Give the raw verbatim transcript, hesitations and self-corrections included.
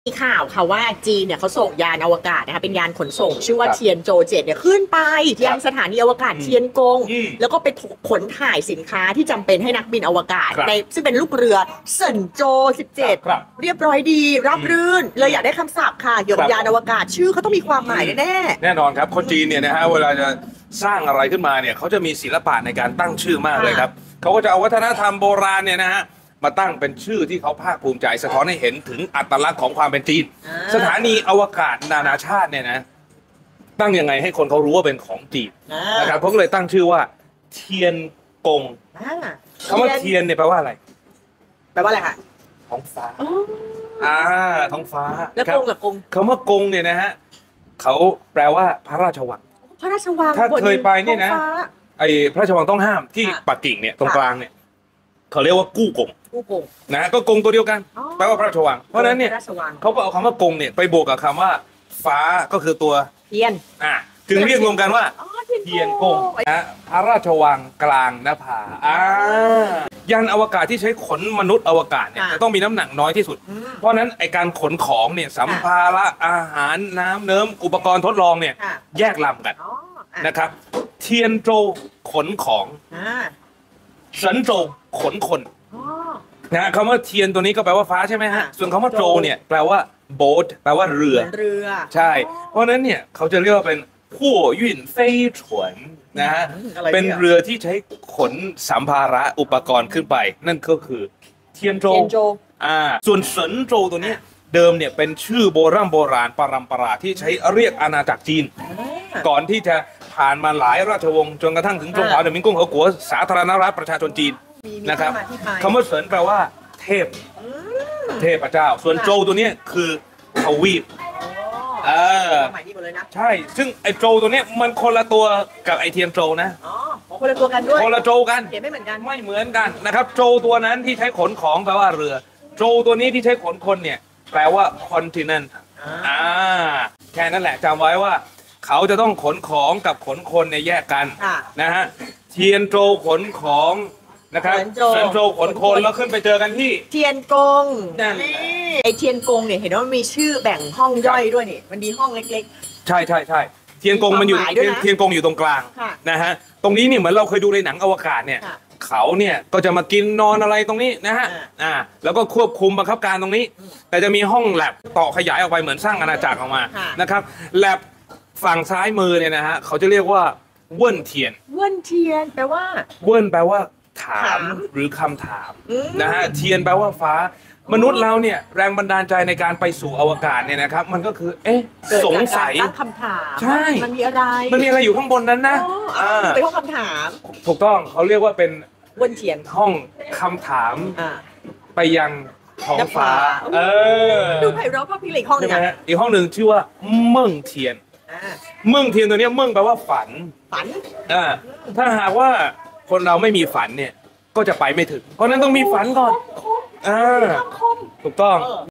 มีข่าวค่ะว่าจีนเนี่ยเขาส่งยานอวกาศนะคะเป็นยานขนส่งชื่อว่าเทียนโจเจ็ดเนี่ยขึ้นไปยังสถานีอวกาศเทียนกงแล้วก็ไปขนถ่ายสินค้าที่จำเป็นให้นักบินอวกาศในซึ่งเป็นลูกเรือเซินโจสิบเจ็ดเรียบร้อยดีรับรื่นเลยอยากได้คำศัพท์ค่ะเกี่ยวกับยานอวกาศชื่อเขาต้องมีความหมายแน่แน่นอนครับคนจีนเนี่ยนะฮะเวลาจะสร้างอะไรขึ้นมาเนี่ยเขาจะมีศิลปะในการตั้งชื่อมากเลยครับเขาก็จะเอาวัฒนธรรมโบราณเนี่ยนะฮะมาตั้งเป็นชื่อที่เขาภาคภูมิใจสะท้อนให้เห็นถึงอัตลักษณ์ของความเป็นจีนสถานีอวกาศนานาชาติเนี่ยนะตั้งยังไงให้คนเขารู้ว่าเป็นของจีนนะครับเขาก็เลยตั้งชื่อว่าเทียนกงคำว่าเทียนเนี่ยแปลว่าอะไรแปลว่าอะไรคะท้องฟ้าอ่าท้องฟ้าแล้วกงกับกงคำว่ากงเนี่ยนะฮะเขาแปลว่าพระราชวังพระราชวังถ้าเคยไปเนี่ยนะไอ้พระราชวังต้องห้ามที่ปักกิ่งเนี่ยตรงกลางเนี่ยเขาเรียกว่ากู้กงกู้กงนะก็กงตัวเดียวกันแปลว่าพระราชวังเพราะฉะนั้นเนี่ยเขาก็เอาคำว่ากงเนี่ยไปบวกกับคำว่าฟ้าก็คือตัวเทียนอ่าจึงเรียกรวมกันว่าเทียนกงนะพระราชวังกลางนภาอ่ายานอวกาศที่ใช้ขนมนุษย์อวกาศเนี่ยจะต้องมีน้ำหนักน้อยที่สุดเพราะนั้นไอการขนของเนี่ยสัมภาระอาหารน้ำเนิ้มอุปกรณ์ทดลองเนี่ยแยกลำกันนะครับเทียนโจขนของเฉินโจขนคนนะคำว่าเทียนตัวนี้ก็แปลว่าฟ้าใช่ไหมฮะส่วนคำว่าโจเนี่ยแปลว่าโบ๊ทแปลว่าเรือเรือใช่เพราะนั้นเนี่ยเขาจะเรียกว่าเป็นขั้วยุ่นเฟ่ยฉวนนะฮะเป็นเรือที่ใช้ขนสัมภาระอุปกรณ์ขึ้นไปนั่นก็คือเทียนโจอ่าส่วนเฉินโจตัวนี้เดิมเนี่ยเป็นชื่อโบราณโบราณปรัมปราที่ใช้เรียกอาณาจักรจีนก่อนที่จะผ่านมาหลายราชวงศ์จนกระทั่งถึงจงหวาเหมินกุ้งเหอกัวสาธารณรัฐประชาชนจีนนะครับคำว่าเฉินแปลว่าเทพเทพเจ้าส่วนโจตัวนี้คือทวีปเออใช่ซึ่งไอโจตัวนี้มันคนละตัวกับไอเทียนโจนะอ๋อคนละตัวกันด้วยคนละโจกันเขียนไม่เหมือนกันไม่เหมือนกันนะครับโจตัวนั้นที่ใช้ขนของแปลว่าเรือโจตัวนี้ที่ใช้ขนคนเนี่ยแปลว่าคอนติเนนต์อ่าแค่นั้นแหละจำไว้ว่าเขาจะต้องขนของกับขนคนในแยกกันนะฮะเทียนโจขนของนะครับเฉินโจขนคนแล้วขึ้นไปเจอกันที่เทียนกงนี่ไอเทียนกงเนี่ยเห็นว่ามันมีชื่อแบ่งห้องย่อยด้วยนี่มันมีห้องเล็กๆใช่ใช่ใช่เทียนกงมันอยู่เทียนกงอยู่ตรงกลางนะฮะตรงนี้เนี่ยเหมือนเราเคยดูในหนังอวกาศเนี่ยเขาเนี่ยก็จะมากินนอนอะไรตรงนี้นะฮะอ่าแล้วก็ควบคุมบังคับการตรงนี้แต่จะมีห้องแลบต่อขยายออกไปเหมือนสร้างอาณาจักรออกมานะครับแลบฝั่งซ้ายมือเนี่ยนะฮะเขาจะเรียกว่าเว่นเทียนเว่นเทียนแปลว่าเว่นแปลว่าถามหรือคำถามนะฮะเทียนแปลว่าฟ้ามนุษย์เราเนี่ยแรงบันดาลใจในการไปสู่อวกาศเนี่ยนะครับมันก็คือเอ๊ะสงสัยตั้งคำถามใช่มันมีอะไรมันมีอะไรอยู่ข้างบนนั้นนะเป็นห้องคำถามถูกต้องเขาเรียกว่าเป็นเว่นเทียนห้องคำถามไปยังท้องฟ้าเออดูไพเราะเพราะพี่เล็กห้องนึงอีกห้องหนึ่งชื่อว่าเมิ่งเทียนเมิ่งเทียนตัวนี้เมิ่งแปลว่าฝันฝันอ่าถ้าหากว่าคนเราไม่มีฝันเนี่ยก็จะไปไม่ถึงเพราะนั้นต้องมีฝันก่อนอ่าถูกต้อง